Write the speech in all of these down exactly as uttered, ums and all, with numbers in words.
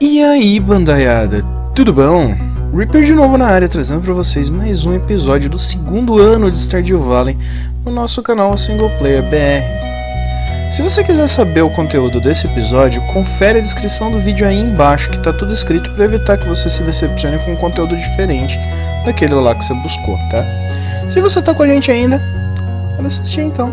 E aí, bandaiada, tudo bom? Reaper de novo na área, trazendo para vocês mais um episódio do segundo ano de Stardew Valley no nosso canal Single Player B R. Se você quiser saber o conteúdo desse episódio, confere a descrição do vídeo aí embaixo, que tá tudo escrito para evitar que você se decepcione com um conteúdo diferente daquele lá que você buscou, tá? Se você tá com a gente ainda, bora assistir então.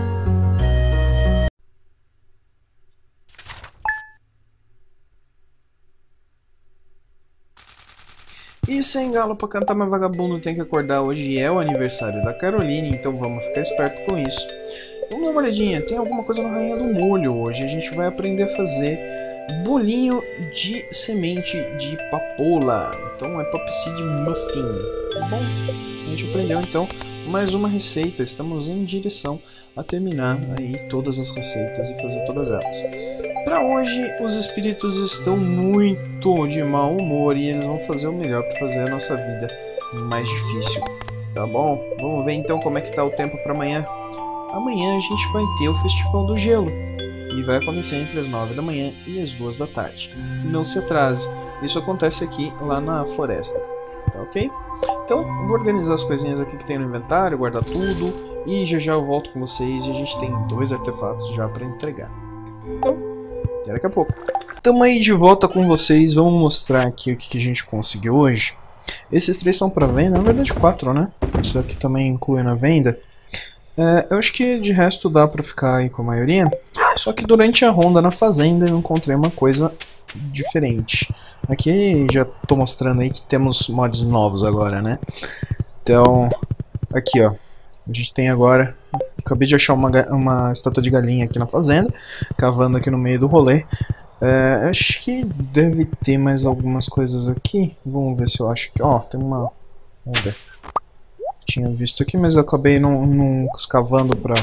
E sem galo pra cantar, mas vagabundo tem que acordar. Hoje é o aniversário da Caroline, então vamos ficar esperto com isso. Vamos dar uma olhadinha, tem alguma coisa na Rainha do Molho hoje. A gente vai aprender a fazer bolinho de semente de papoula. Então é Pop Seed Muffin, tá bom? A gente aprendeu então mais uma receita. Estamos em direção a terminar aí todas as receitas e fazer todas elas. Para hoje, os espíritos estão muito de mau humor e eles vão fazer o melhor para fazer a nossa vida mais difícil, tá bom? Vamos ver então como é que tá o tempo para amanhã. Amanhã a gente vai ter o Festival do Gelo e vai acontecer entre as nove da manhã e as duas da tarde. Não se atrase, isso acontece aqui lá na floresta, tá ok? Então, vou organizar as coisinhas aqui que tem no inventário, guardar tudo e já já eu volto com vocês e a gente tem dois artefatos já para entregar. Então, até daqui a pouco. Estamos aí de volta com vocês. Vamos mostrar aqui o que a gente conseguiu hoje. Esses três são para venda, na verdade quatro, né? Isso aqui também inclui na venda. É, eu acho que de resto dá para ficar aí com a maioria. Só que durante a ronda na fazenda eu encontrei uma coisa diferente. Aqui já estou mostrando aí que temos mods novos agora, né? Então, aqui ó. A gente tem agora... Acabei de achar uma, uma estátua de galinha aqui na fazenda, cavando aqui no meio do rolê. É, acho que deve ter mais algumas coisas aqui. Vamos ver se eu acho que... Ó, tem uma... Vamos ver. Tinha visto aqui, mas eu acabei não, não escavando pra...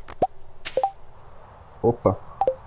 Opa.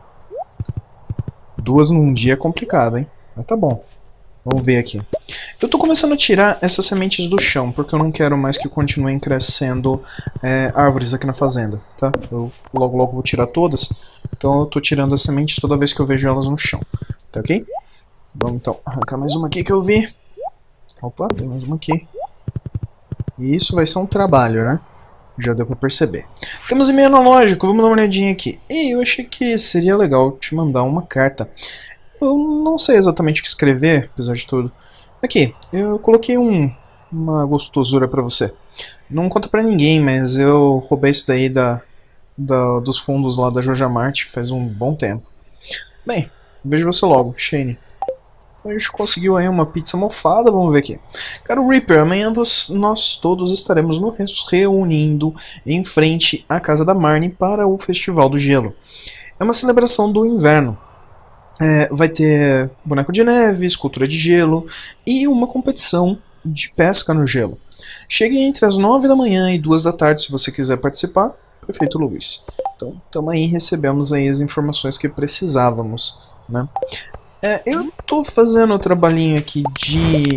Duas num dia é complicado, hein? Mas tá bom. Vamos ver aqui. Eu tô começando a tirar essas sementes do chão, porque eu não quero mais que continuem crescendo é, árvores aqui na fazenda, tá? Eu logo logo vou tirar todas, então eu tô tirando as sementes toda vez que eu vejo elas no chão, tá ok? Vamos então arrancar mais uma aqui que eu vi. Opa, tem mais uma aqui. E isso vai ser um trabalho, né? Já deu pra perceber. Temos e-mail analógico, vamos dar uma olhadinha aqui. E eu achei que seria legal te mandar uma carta. Eu não sei exatamente o que escrever, apesar de tudo. Aqui, eu coloquei um, uma gostosura pra você. Não conta pra ninguém, mas eu roubei isso daí da, da, dos fundos lá da Joja Mart faz um bom tempo. Bem, vejo você logo, Shane. Então a gente conseguiu aí uma pizza mofada, vamos ver aqui. Caro Reaper, amanhã nós todos estaremos nos reunindo em frente à casa da Marnie para o Festival do Gelo. É uma celebração do inverno. É, vai ter boneco de neve, escultura de gelo e uma competição de pesca no gelo. Chegue entre as nove da manhã e duas da tarde se você quiser participar, Prefeito Luiz. Então, estamos aí, recebemos aí as informações que precisávamos, né? É, eu tô fazendo o trabalhinho aqui de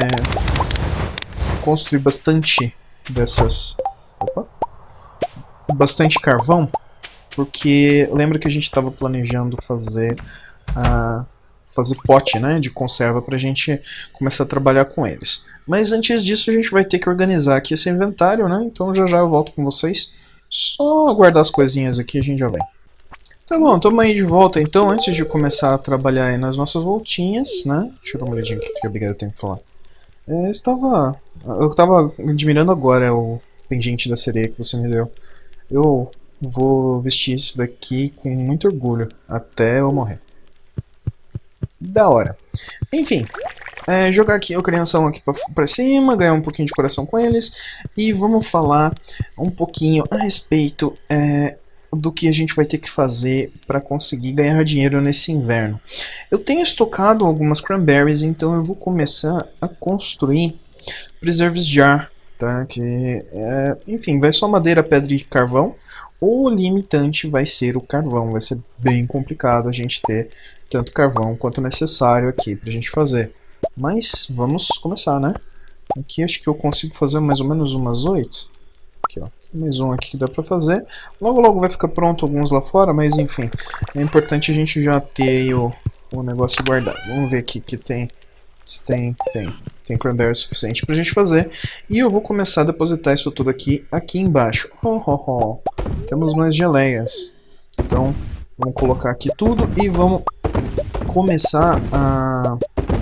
é, construir bastante dessas... Opa, bastante carvão, porque lembra que a gente estava planejando fazer... A fazer pote, né, de conserva pra gente começar a trabalhar com eles. Mas antes disso a gente vai ter que organizar aqui esse inventário, né, então já já eu volto com vocês. Só guardar as coisinhas aqui e a gente já vem. Tá bom, estamos aí de volta então, antes de começar a trabalhar aí nas nossas voltinhas, né, deixa eu dar uma olhadinha aqui que a Brigada tem que falar. É, eu estava, eu estava admirando agora o pendente da sereia que você me deu. Eu vou vestir isso daqui com muito orgulho, até eu morrer. Da hora. Enfim, é, jogar aqui o crianção aqui pra, pra cima, ganhar um pouquinho de coração com eles e vamos falar um pouquinho a respeito é, do que a gente vai ter que fazer para conseguir ganhar dinheiro nesse inverno. Eu tenho estocado algumas cranberries, então eu vou começar a construir preserves jar, tá? Que, é, enfim, vai só madeira, pedra e carvão. O limitante vai ser o carvão, vai ser bem complicado a gente ter tanto carvão quanto necessário aqui pra gente fazer. Mas vamos começar, né? Aqui acho que eu consigo fazer mais ou menos umas oito. Aqui, ó. Mais um aqui que dá pra fazer. Logo logo vai ficar pronto alguns lá fora, mas enfim. É importante a gente já ter aí o, o negócio guardado. Vamos ver aqui que tem. Se tem, tem. Tem cranberry suficiente pra gente fazer. E eu vou começar a depositar isso tudo aqui, aqui embaixo. Oh, oh, oh. Temos mais geleias. Então, vamos colocar aqui tudo e vamos começar a,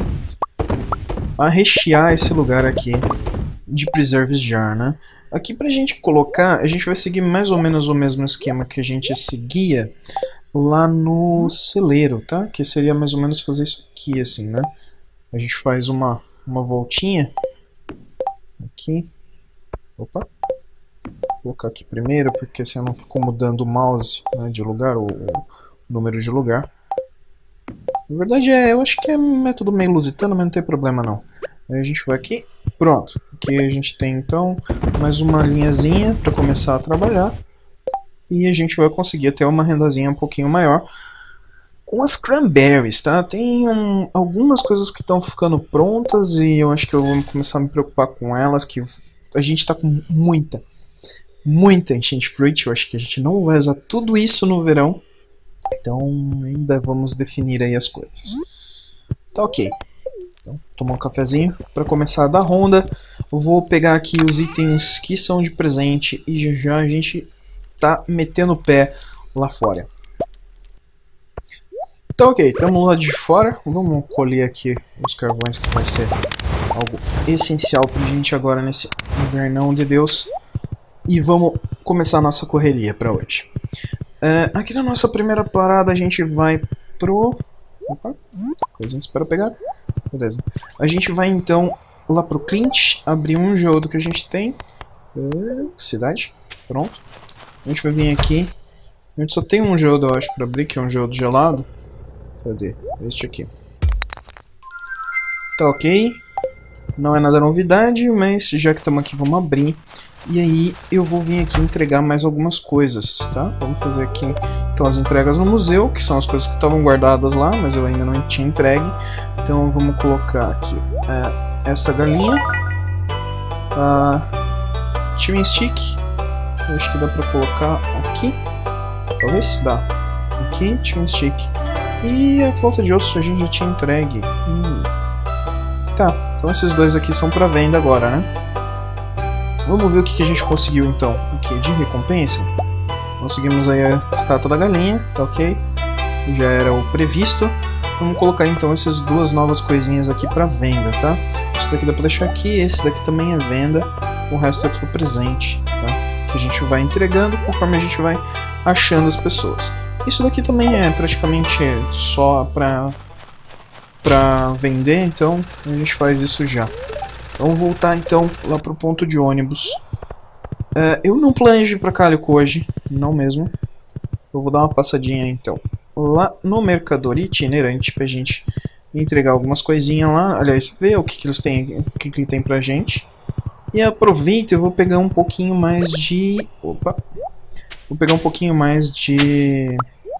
a rechear esse lugar aqui de preserves jar, né? Aqui pra gente colocar, a gente vai seguir mais ou menos o mesmo esquema que a gente seguia lá no celeiro, tá? Que seria mais ou menos fazer isso aqui, assim, né? A gente faz uma, uma voltinha aqui. Opa. Vou colocar aqui primeiro, porque assim eu não fico mudando o mouse, né, de lugar, ou o número de lugar. Na verdade, é, eu acho que é um método meio lusitano, mas não tem problema não. Aí a gente vai aqui, pronto. Aqui a gente tem então mais uma linhazinha para começar a trabalhar. E a gente vai conseguir ter uma rendazinha um pouquinho maior com as cranberries, tá? Tem um, algumas coisas que estão ficando prontas e eu acho que eu vou começar a me preocupar com elas, que a gente está com muita, muita enchente fruit. Eu acho que a gente não vai usar tudo isso no verão. Então ainda vamos definir aí as coisas. Tá ok. Então, tomar um cafezinho para começar a dar ronda. Eu vou pegar aqui os itens que são de presente e já já a gente tá metendo o pé lá fora. Então ok, estamos lá de fora. Vamos colher aqui os carvões, que vai ser algo essencial pra gente agora nesse invernão de Deus. E vamos começar a nossa correria para hoje. É, aqui na nossa primeira parada a gente vai pro... Opa, coisinha para pegar. Beleza. A gente vai então lá pro Clint, abrir um geodo que a gente tem. É, cidade, pronto. A gente vai vir aqui. A gente só tem um geodo, eu acho, para abrir, que é um geodo gelado. Cadê? Este aqui. Tá ok. Não é nada novidade, mas já que estamos aqui, vamos abrir. E aí eu vou vir aqui entregar mais algumas coisas, tá? Vamos fazer aqui então as entregas no museu, que são as coisas que estavam guardadas lá, mas eu ainda não tinha entregue. Então vamos colocar aqui uh, essa galinha. Uh, chewing stick. Eu acho que dá pra colocar aqui. Talvez dá. Aqui, chewing stick. E a flauta de osso a gente já tinha entregue. Hum. Tá, então esses dois aqui são pra venda agora, né? Vamos ver o que a gente conseguiu então. Aqui de recompensa. Conseguimos aí a estátua da galinha, tá ok? Já era o previsto. Vamos colocar então essas duas novas coisinhas aqui pra venda, tá? Isso daqui dá pra deixar aqui, esse daqui também é venda. O resto é tudo presente, tá? Que a gente vai entregando conforme a gente vai achando as pessoas. Isso daqui também é praticamente só pra, pra vender, então a gente faz isso já. Vamos voltar então lá pro ponto de ônibus. É, eu não planejo ir pra Cálico hoje, não mesmo. Eu vou dar uma passadinha então lá no mercador itinerante pra gente entregar algumas coisinhas lá. Aliás, ver o que, que eles têm, o que, que ele tem pra gente. E aproveito e vou pegar um pouquinho mais de... Opa! Vou pegar um pouquinho mais de...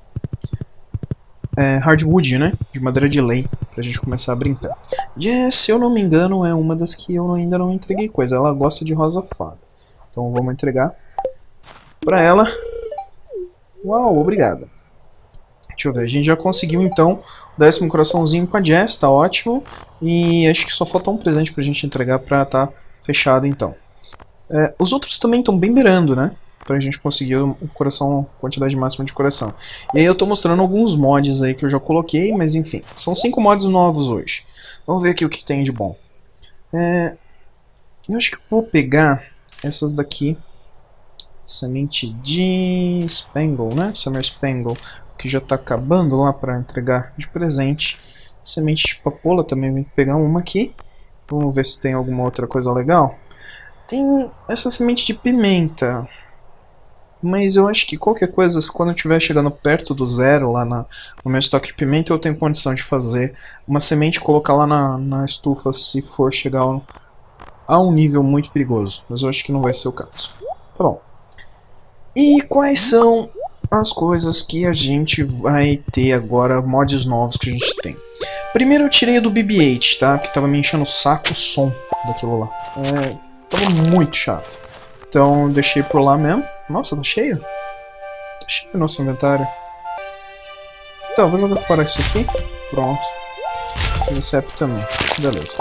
É, hardwood, né? De madeira de lei, pra gente começar a brincar. Jess, se eu não me engano, é uma das que eu ainda não entreguei coisa. Ela gosta de rosa fada. Então vamos entregar pra ela. Uau, obrigado. Deixa eu ver, a gente já conseguiu então o décimo coraçãozinho com a Jess, tá ótimo. E acho que só falta um presente pra gente entregar pra tá fechado então. É, os outros também estão bem beirando, né? Pra gente conseguir o coração, quantidade máxima de coração. E aí eu tô mostrando alguns mods aí que eu já coloquei, mas enfim. São cinco mods novos hoje. Vamos ver aqui o que tem de bom. É, eu acho que eu vou pegar essas daqui. Semente de Spangle, né? Summer Spangle, que já tá acabando lá pra entregar de presente. Semente de papoula também, vou pegar uma aqui. Vamos ver se tem alguma outra coisa legal. Tem essa semente de pimenta. Mas eu acho que qualquer coisa, quando eu estiver chegando perto do zero lá na, no meu estoque de pimenta, eu tenho condição de fazer uma semente e colocar lá na, na estufa se for chegar a um, a um nível muito perigoso. Mas eu acho que não vai ser o caso. Tá bom. E quais são as coisas que a gente vai ter agora, mods novos que a gente tem? Primeiro eu tirei do B B oito, tá? Que tava me enchendo o saco o som daquilo lá. É, tava muito chato. Então deixei por lá mesmo. Nossa, tá cheio? Tá cheio o nosso inventário. Então, vou jogar fora isso aqui. Pronto. Recep também. Beleza.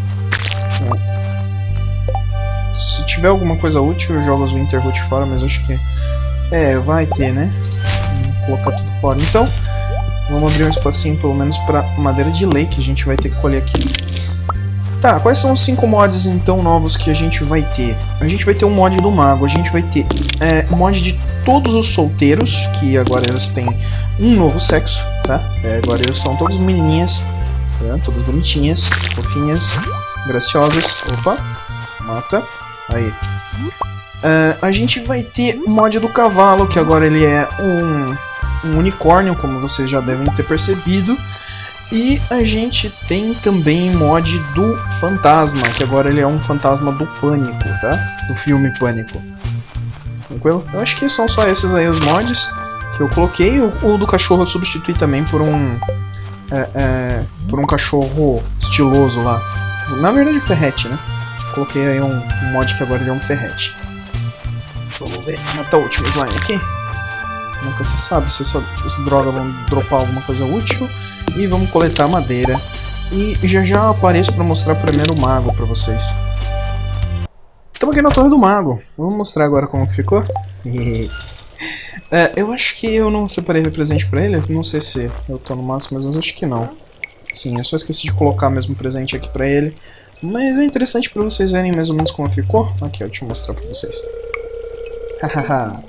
Se tiver alguma coisa útil, eu jogo os Winterroot fora, mas acho que... É, vai ter, né? Vou colocar tudo fora. Então, vamos abrir um espacinho, pelo menos, pra madeira de lei, que a gente vai ter que colher aqui. Tá, quais são os cinco mods, então, novos que a gente vai ter? A gente vai ter um mod do mago, a gente vai ter é, mod de todos os solteiros, que agora eles têm um novo sexo, tá? É, agora eles são todos menininhas, tá? Todas bonitinhas, fofinhas, graciosas. Opa, mata. Aí. Uh, a gente vai ter o mod do cavalo, que agora ele é um, um unicórnio, como vocês já devem ter percebido. E a gente tem também mod do fantasma, que agora ele é um fantasma do Pânico, tá? Do filme Pânico. Tranquilo? Eu acho que são só esses aí os mods que eu coloquei. O, o do cachorro eu substituí também por um... É, é, por um cachorro estiloso lá. Na verdade o ferrete, né? Coloquei aí um, um mod que agora ele é um ferrete. Vamos ver, matar o último slime aqui. Nunca se sabe se essa, essa droga vão dropar alguma coisa útil. E vamos coletar madeira. E já já apareço para mostrar primeiro o mago para vocês. Estamos aqui na torre do mago. Vamos mostrar agora como que ficou. É, eu acho que eu não separei presente para ele. Não sei se eu tô no máximo, mas eu acho que não. Sim, eu só esqueci de colocar mesmo presente aqui para ele. Mas é interessante para vocês verem mais ou menos como ficou. Aqui, ó, deixa eu mostrar para vocês. Hahaha.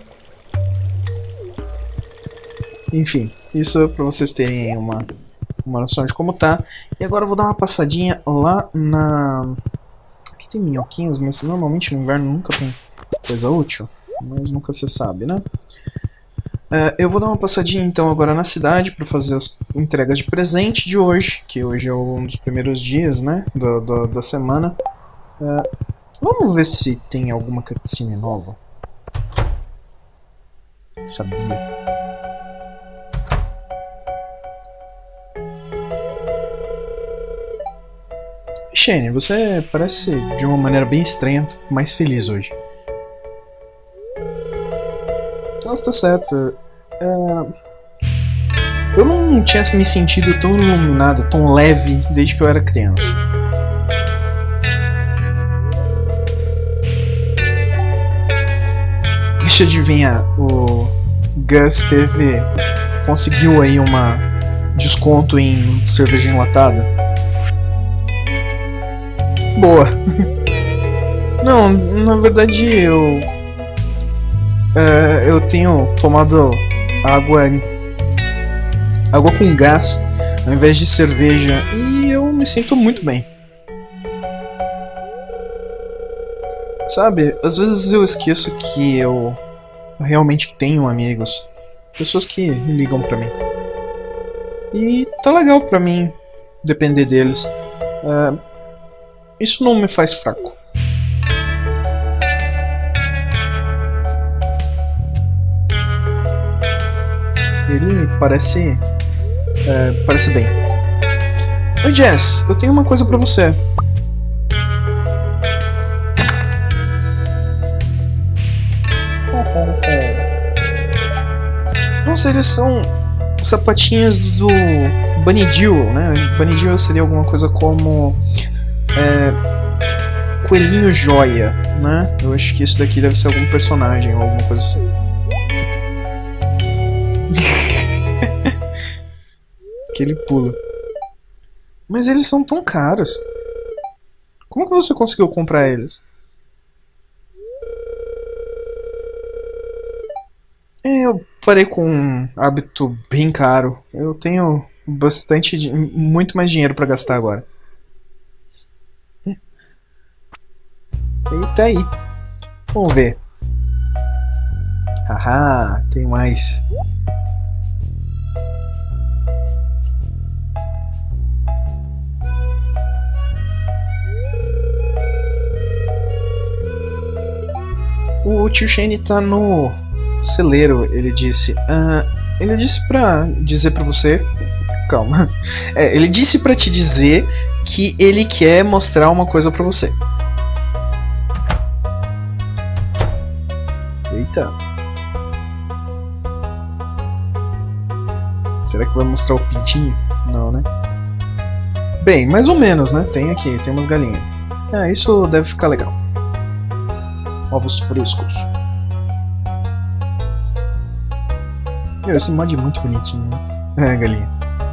Enfim, isso para vocês terem uma, uma noção de como tá. E agora eu vou dar uma passadinha lá na... Aqui tem minhoquinhas, mas normalmente no inverno nunca tem coisa útil. Mas nunca se sabe, né? Uh, eu vou dar uma passadinha então agora na cidade para fazer as entregas de presente de hoje. Que hoje é um dos primeiros dias, né? Do, do, da semana. Uh, vamos ver se tem alguma cutscene nova. Sabia. Shane, você parece de uma maneira bem estranha, mais feliz hoje. Nossa, tá certo. É... Eu não tinha me sentido tão iluminado, tão leve, desde que eu era criança. Deixa eu adivinhar, o Gus teve... conseguiu aí uma desconto em cerveja enlatada? Boa. Não, na verdade eu... Uh, eu tenho tomado água... água com gás ao invés de cerveja e eu me sinto muito bem. Sabe, às vezes eu esqueço que eu realmente tenho amigos. Pessoas que ligam pra mim. E tá legal pra mim depender deles. Uh, isso não me faz fraco. Ele parece... Uh, parece bem. Oi Jess, eu tenho uma coisa pra você. Nossa, eles são sapatinhos do Bunny Jewel, né? Bunny Jewel seria alguma coisa como é, Coelhinho Joia, né? Eu acho que isso daqui deve ser algum personagem ou alguma coisa assim. Aquele pulo. Mas eles são tão caros. Como que você conseguiu comprar eles? É, eu parei com um hábito bem caro. Eu tenho bastante, muito mais dinheiro pra gastar agora. Eita aí. Vamos ver. Haha, tem mais. O tio Shane tá no celeiro, ele disse. Uh, ele disse pra dizer pra você. Calma. É, ele disse pra te dizer que ele quer mostrar uma coisa pra você. Eita. Será que vai mostrar o pintinho? Não, né? Bem, mais ou menos, né? Tem aqui, tem umas galinhas. Ah, isso deve ficar legal. Ovos frescos. Meu, esse mod é muito bonitinho, né? É, galinha.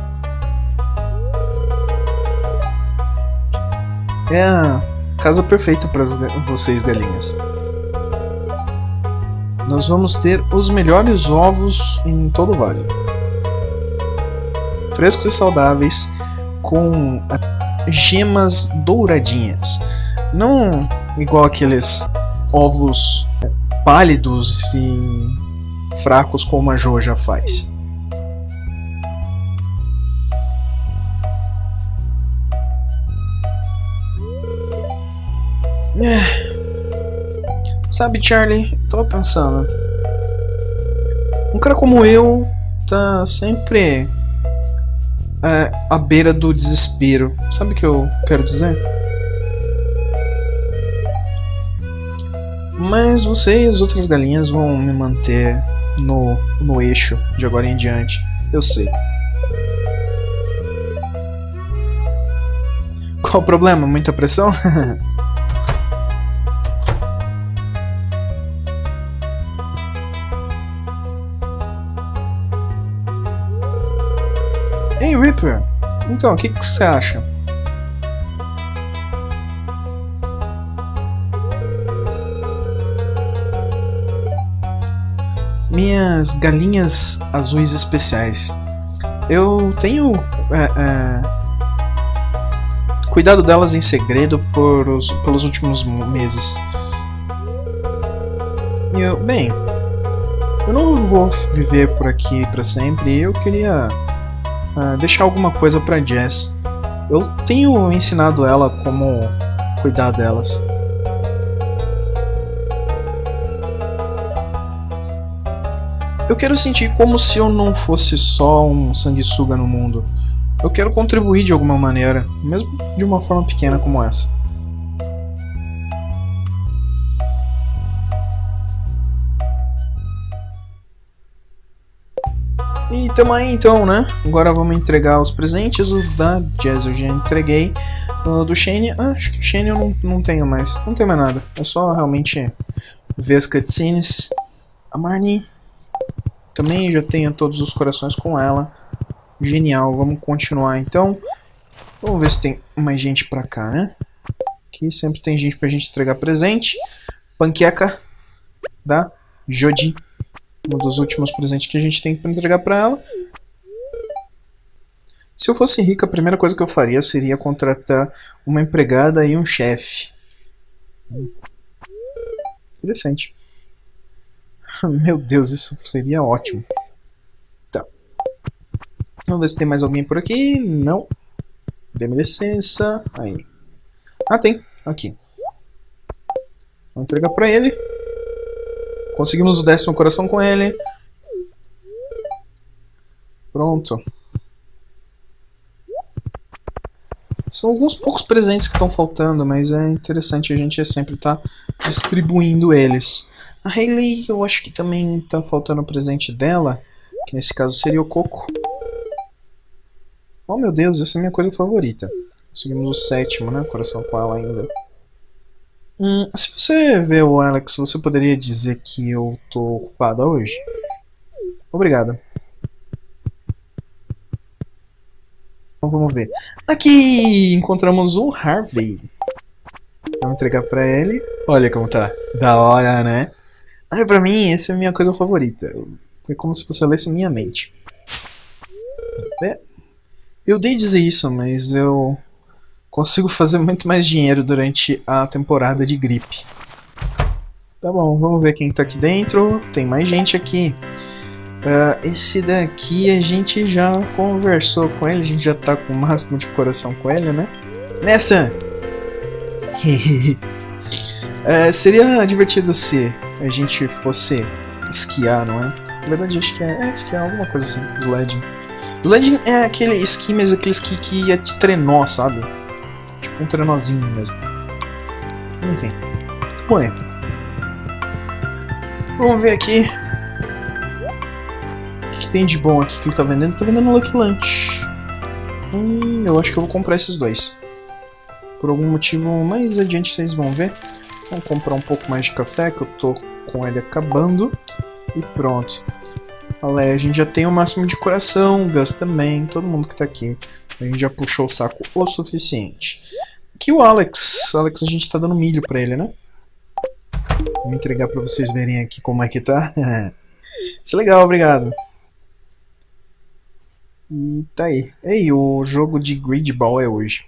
É a casa perfeita para vocês, galinhas. Nós vamos ter os melhores ovos em todo o vale. Frescos e saudáveis, com gemas douradinhas. Não igual aqueles ovos pálidos e fracos como a Jo já faz. É. Sabe, Charlie, tô pensando. Um cara como eu tá sempre é, à beira do desespero. Sabe o que eu quero dizer? Mas você e as outras galinhas vão me manter no, no eixo de agora em diante. Eu sei. Qual o problema? Muita pressão? Ei, Reaper! Então, o que, que você acha? Minhas galinhas azuis especiais. Eu tenho é, é, cuidado delas em segredo por os, pelos últimos meses. E eu, bem, eu não vou viver por aqui para sempre. Eu queria uh, deixar alguma coisa para Jess. Eu tenho ensinado ela como cuidar delas. Eu quero sentir como se eu não fosse só um sanguessuga no mundo. Eu quero contribuir de alguma maneira, mesmo de uma forma pequena como essa. E tamo aí então, né? Agora vamos entregar os presentes. O da Jazz eu já entreguei. O do Shane, ah, acho que o Shane eu não, não tenho mais. Não tem mais nada. É só realmente ver as cutscenes. A Marnie também já tenho todos os corações com ela. Genial, vamos continuar então. Vamos ver se tem mais gente pra cá, né? Aqui sempre tem gente pra gente entregar presente. Panqueca da Jodi. Um dos últimos presentes que a gente tem pra entregar pra ela. Se eu fosse rica, a primeira coisa que eu faria seria contratar uma empregada e um chefe. Interessante. Meu Deus, isso seria ótimo. Tá. Vamos ver se tem mais alguém por aqui. Não. Dê-me licença. Aí. Ah, tem. Aqui. Vou entregar pra ele. Conseguimos o décimo coração com ele. Pronto. São alguns poucos presentes que estão faltando, mas é interessante a gente sempre estar distribuindo eles. A Hayley, eu acho que também tá faltando o presente dela, que nesse caso seria o coco. Oh meu Deus, essa é a minha coisa favorita. Conseguimos o sétimo, né? Coração com ela ainda. Hum, se você vê o Alex, você poderia dizer que eu tô ocupada hoje? Obrigado. Então vamos ver. Aqui encontramos o Harvey. Vamos entregar pra ele. Olha como tá. Da hora, né? Ah, pra mim, essa é a minha coisa favorita. Foi como se você lesse minha mente. É. Eu dei dizer isso, mas eu consigo fazer muito mais dinheiro durante a temporada de gripe. Tá bom, vamos ver quem tá aqui dentro. Tem mais gente aqui. Uh, esse daqui a gente já conversou com ele. A gente já tá com o máximo de coração com ele, né? Nessa! uh, seria divertido se a gente fosse esquiar, não é? Na verdade, acho que é, é esquiar, alguma coisa assim. Sledding. Sledding é aquele esqui, mas aquele esqui que é de trenó, sabe? Tipo um trenózinho mesmo. Enfim. Ué. Vamos ver aqui. O que tem de bom aqui que ele tá vendendo? Tá vendendo Lucky Lunch. Hum, eu acho que eu vou comprar esses dois. Por algum motivo mais adiante vocês vão ver. Vamos comprar um pouco mais de café, que eu tô com ele acabando. E pronto. Olha, a gente já tem o máximo de coração, o Gus também, todo mundo que tá aqui. A gente já puxou o saco o suficiente. Aqui o Alex. Alex, a gente tá dando milho pra ele, né? Vou entregar pra vocês verem aqui como é que tá. Isso é legal, obrigado. E tá aí. Ei, o jogo de Grid Ball é hoje.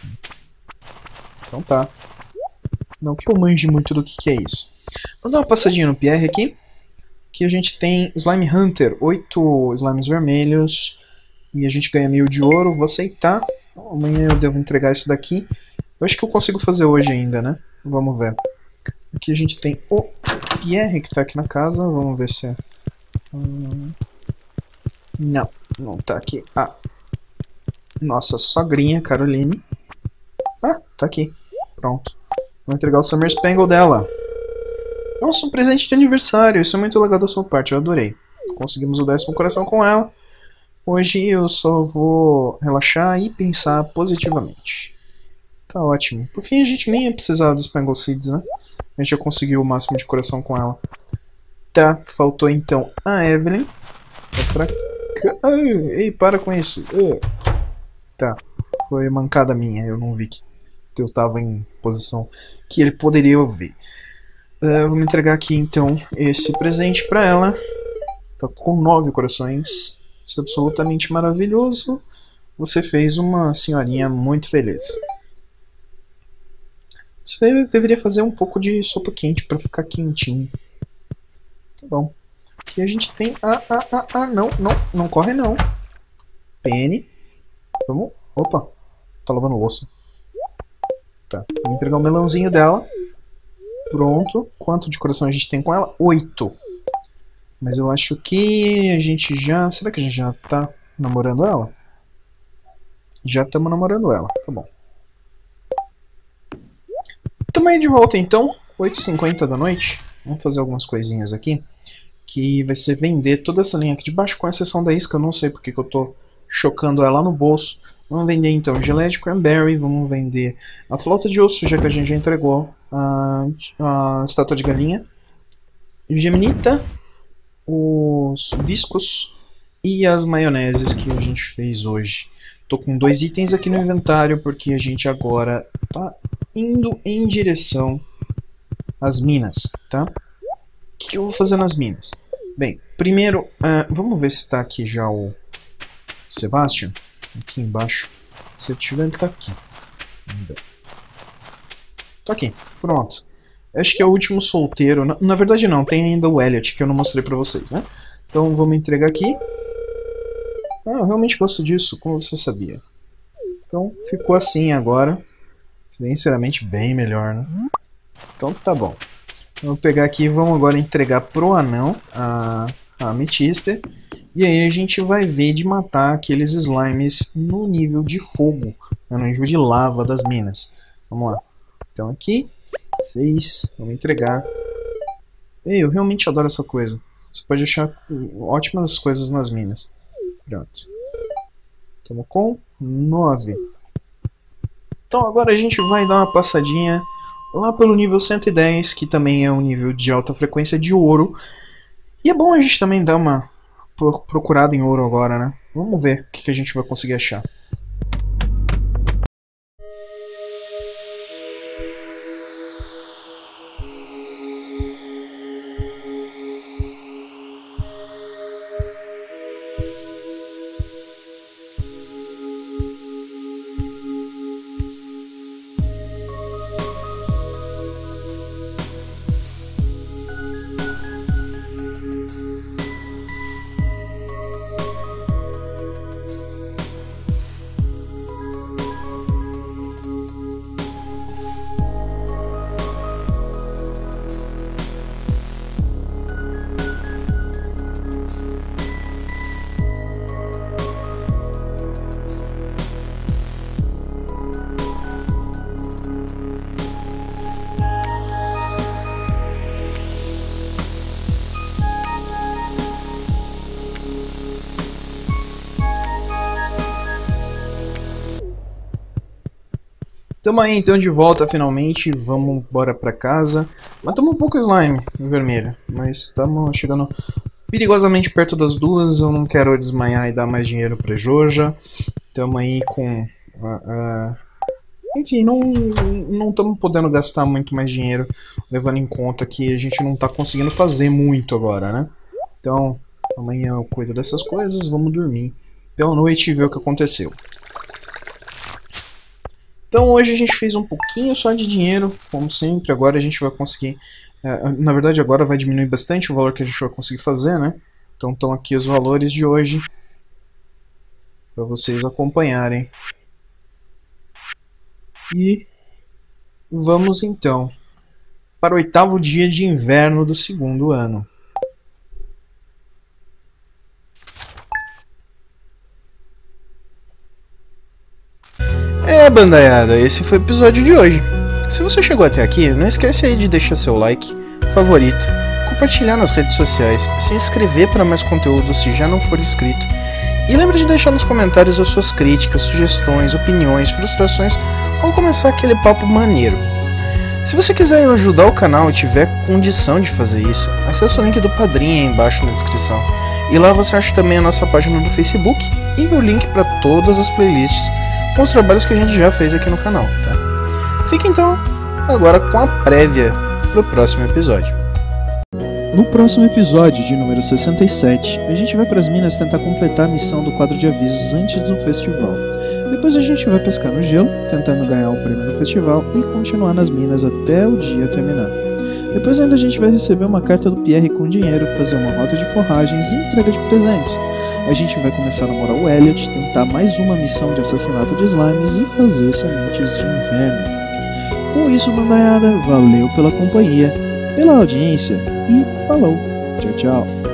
Então tá. Não que eu manje muito do que, que é isso. Vamos dar uma passadinha no Pierre aqui. Aqui a gente tem Slime Hunter, oito slimes vermelhos. E a gente ganha mil de ouro, vou aceitar. Amanhã eu devo entregar isso daqui. Eu acho que eu consigo fazer hoje ainda, né? Vamos ver. Aqui a gente tem o Pierre que tá aqui na casa. Vamos ver se é... Hum... Não, não tá aqui. Ah, nossa sogrinha, Caroline. Ah, tá aqui. Pronto. Vou entregar o Summer Spangle dela. Nossa, um presente de aniversário. Isso é muito legal da sua parte, eu adorei. Conseguimos o décimo coração com ela. Hoje eu só vou relaxar e pensar positivamente. Tá ótimo. Por fim, a gente nem ia precisar dos Spangle Seeds, né? A gente já conseguiu o máximo de coração com ela. Tá, faltou então a Evelyn. Vai pra cá. Ai, ei, para com isso. Uh. Tá, foi mancada minha. Eu não vi que eu tava em posição que ele poderia ouvir. Uh, vou me entregar aqui então esse presente pra ela. Tá com nove corações. Isso é absolutamente maravilhoso. Você fez uma senhorinha muito feliz. Você deveria fazer um pouco de sopa quente pra ficar quentinho. Tá bom. Aqui a gente tem... Ah, ah, ah, ah, não, não, não corre não. Penny. Vamos... Opa, tá lavando louça. Tá, vou entregar o melãozinho dela. Pronto. Quanto de coração a gente tem com ela? Oito. Mas eu acho que a gente já... Será que a gente já tá namorando ela? Já estamos namorando ela. Tá bom. Tamo aí de volta então. oito e cinquenta da noite. Vamos fazer algumas coisinhas aqui. Que vai ser vender toda essa linha aqui de baixo, com exceção da isca. Eu não sei porque que eu tô chocando ela no bolso. Vamos vender então geleia de cranberry. Vamos vender a flauta de osso, já que a gente já entregou a, a estátua de galinha. Geminita. Os viscos e as maioneses que a gente fez hoje. Tô com dois itens aqui no inventário porque a gente agora tá indo em direção às minas, tá? O que, que eu vou fazer nas minas? Bem, primeiro, uh, vamos ver se tá aqui já o Sebastian. Aqui embaixo. Se ele tiver, ele tá aqui. Ainda. Tá aqui, pronto. Acho que é o último solteiro. Na, na verdade não, tem ainda o Elliot, que eu não mostrei pra vocês, né? Então vamos entregar aqui. Ah, eu realmente gosto disso, como você sabia. Então ficou assim agora. Sinceramente bem melhor, né? Então tá bom. Vamos pegar aqui e vamos agora entregar pro anão a, a ametista. E aí a gente vai ver de matar aqueles slimes no nível de fogo, no nível de lava das minas. Vamos lá. Então aqui... seis. Vamos entregar. Ei, eu realmente adoro essa coisa. Você pode achar ótimas coisas nas minas. Pronto. Estamos com nove. Então agora a gente vai dar uma passadinha lá pelo nível cento e dez, que também é um nível de alta frequência de ouro. E é bom a gente também dar uma procurada em ouro agora, né? Vamos ver o que a gente vai conseguir achar. Tamo aí então de volta finalmente, vamos embora pra casa. Matamos um pouco slime em vermelho, mas estamos chegando perigosamente perto das duas. Eu não quero desmaiar e dar mais dinheiro pra Joja. Tamo aí com... Uh, uh... Enfim, não não estamos podendo gastar muito mais dinheiro, levando em conta que a gente não tá conseguindo fazer muito agora, né? Então, amanhã eu cuido dessas coisas, vamos dormir pela noite e ver o que aconteceu. Então hoje a gente fez um pouquinho só de dinheiro, como sempre. Agora a gente vai conseguir... É, na verdade agora vai diminuir bastante o valor que a gente vai conseguir fazer, né? Então estão aqui os valores de hoje, para vocês acompanharem. E vamos então para o oitavo dia de inverno do segundo ano. É, bandaiada, esse foi o episódio de hoje. Se você chegou até aqui, não esquece aí de deixar seu like, favorito, compartilhar nas redes sociais, se inscrever para mais conteúdo se já não for inscrito. E lembre de deixar nos comentários as suas críticas, sugestões, opiniões, frustrações ou começar aquele papo maneiro. Se você quiser ajudar o canal e tiver condição de fazer isso, acesse o link do Padrim aí embaixo na descrição. E lá você acha também a nossa página do Facebook e o link para todas as playlists com os trabalhos que a gente já fez aqui no canal, tá? Fique então agora com a prévia pro próximo episódio. No próximo episódio, de número sessenta e sete, a gente vai para as minas tentar completar a missão do quadro de avisos antes do festival. Depois a gente vai pescar no gelo, tentando ganhar o prêmio no festival e continuar nas minas até o dia terminar. Depois ainda a gente vai receber uma carta do Pierre com dinheiro, fazer uma rota de forragens e entrega de presentes. A gente vai começar a namorar o Elliot, tentar mais uma missão de assassinato de slimes e fazer sementes de inverno. Com isso, bandaiada, valeu pela companhia, pela audiência e falou! Tchau, tchau!